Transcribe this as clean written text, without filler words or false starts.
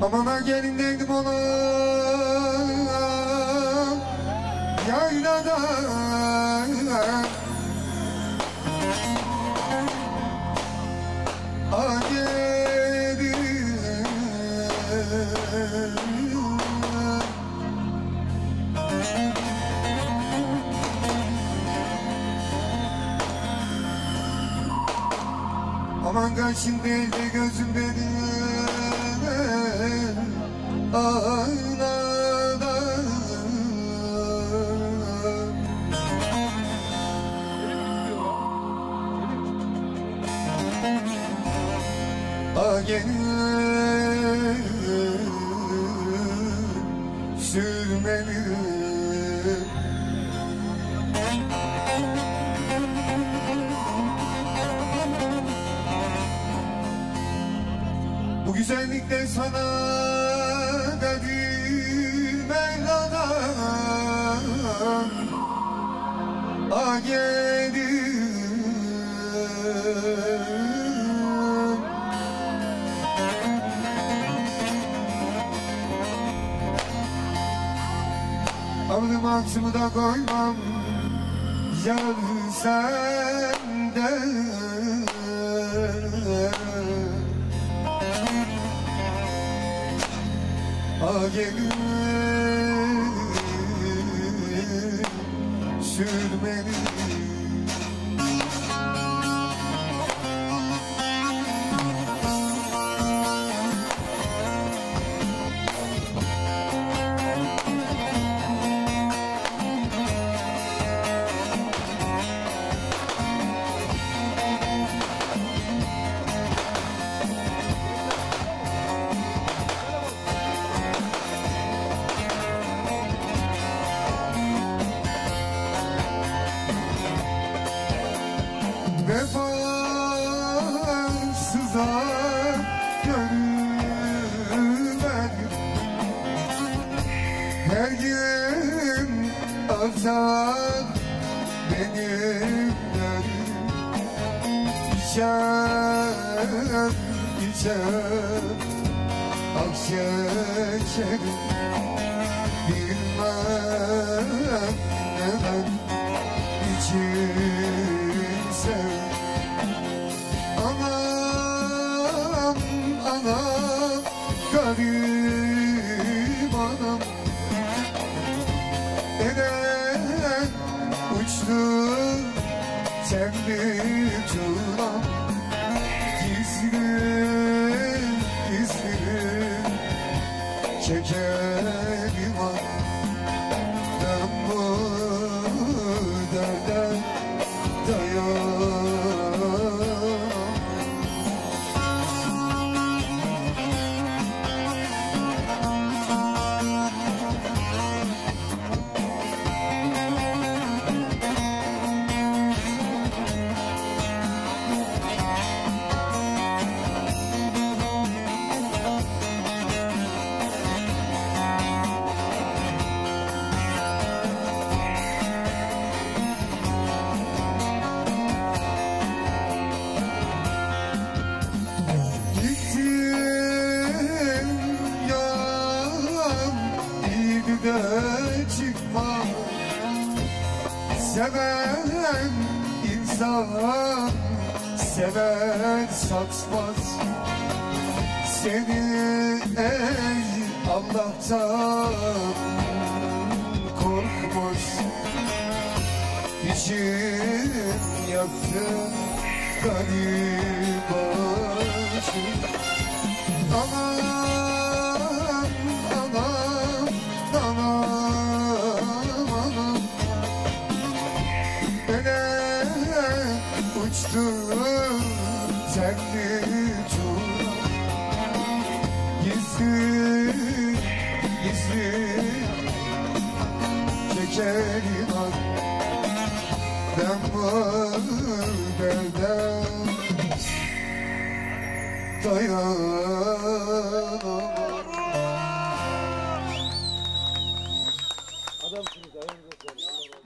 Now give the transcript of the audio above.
Amana gelin dedim ona yaylada. Aman kaşın değil de gözüm benim aynada. Gene sürmeli. Bu güzellikte sana kadir Mevla'dan gelir. Alnım aksımı da koymam yar senden. Gelir sürmeli. Vefasıza gönül verdim. Her gün artar benim derdim. İçer içer ak şekerim. Bilmem neden içimse. Anam, anam, garip anam. Neden uçtu kendi tuğlam. Gizli, gizli çekerim an. Ben bu derde dayanamam. Çıkma seven insan seven satsmaz. Seni ey Allah'tan korkmaz. İçim yaktı garip başım. Aman aman aman aman. Uçtu senli tuğla. Gizli gizli çekerim an. Ben bu derde dayanamam. Adamsınız, ayağınıza sağlık.